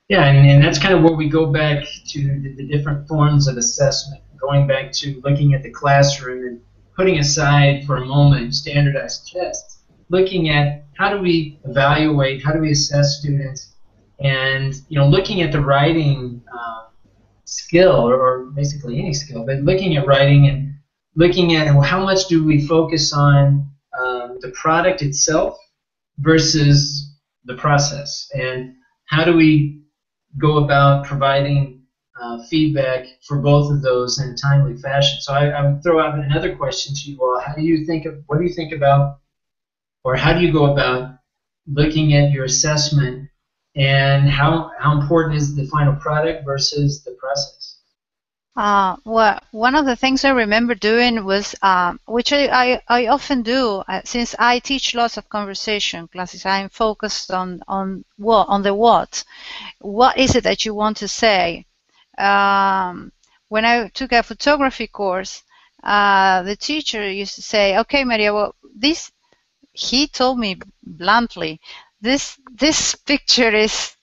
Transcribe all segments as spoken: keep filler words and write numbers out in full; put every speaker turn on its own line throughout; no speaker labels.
Yeah, and, and that's kind of where we go back to the, the different forms of assessment, going back to looking at the classroom and putting aside for a moment standardized tests, looking at how do we evaluate, how do we assess students, and you know, looking at the writing um, skill, or, or basically any skill, but looking at writing and looking at how much do we focus on um, the product itself versus the process, and how do we go about providing uh, feedback for both of those in a timely fashion. So I, I would throw out another question to you all. How do you think of, what do you think about, or how do you go about looking at your assessment, and how, how important is the final product versus the process?
Uh, well, one of the things I remember doing was, um, which I, I, I often do, uh, since I teach lots of conversation classes. I'm focused on on what on the what. What is it that you want to say? Um, when I took a photography course, uh, the teacher used to say, "Okay, Maria, well, this." He told me bluntly, "This this picture is,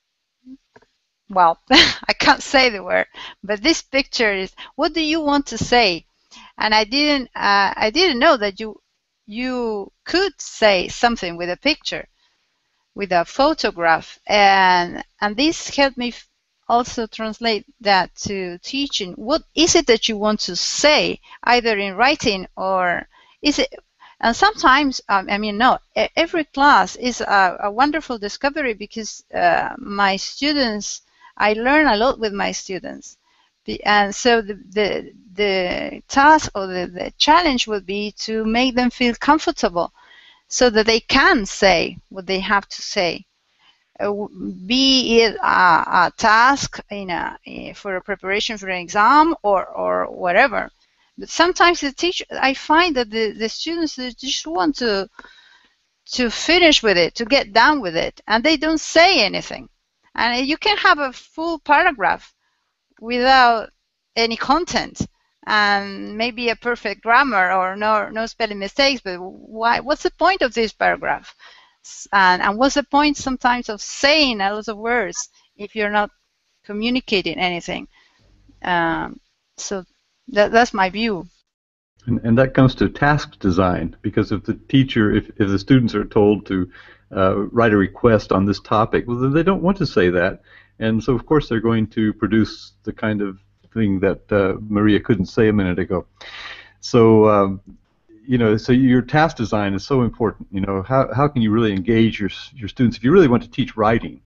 well, I can't say the word, but this picture is, what do you want to say?" And I didn't, uh, I didn't know that you, you could say something with a picture, with a photograph, and and this helped me also translate that to teaching. What is it that you want to say, either in writing or is it? And sometimes, um, I mean, no, e- every class is a, a wonderful discovery because uh, my students, I learn a lot with my students. The- And so the, the, the task or the, the challenge would be to make them feel comfortable so that they can say what they have to say. Uh, be it a, a task in a, eh, for a preparation for an exam, or, or whatever. But sometimes the teacher, I find that the, the students, they just want to to finish with it, to get done with it, and they don't say anything. And you can have a full paragraph without any content, and maybe a perfect grammar or no no spelling mistakes, but why, what's the point of this paragraph? And, and what's the point sometimes of saying a lot of words if you're not communicating anything? Um, so that, that's my view.
And, and that comes to task design, because if the teacher, if, if the students are told to uh, write a request on this topic, well, then they don't want to say that. And so, of course, they're going to produce the kind of thing that uh, Maria couldn't say a minute ago. So, um, you know, so your task design is so important. You know, how, how can you really engage your, your students if you really want to teach writing?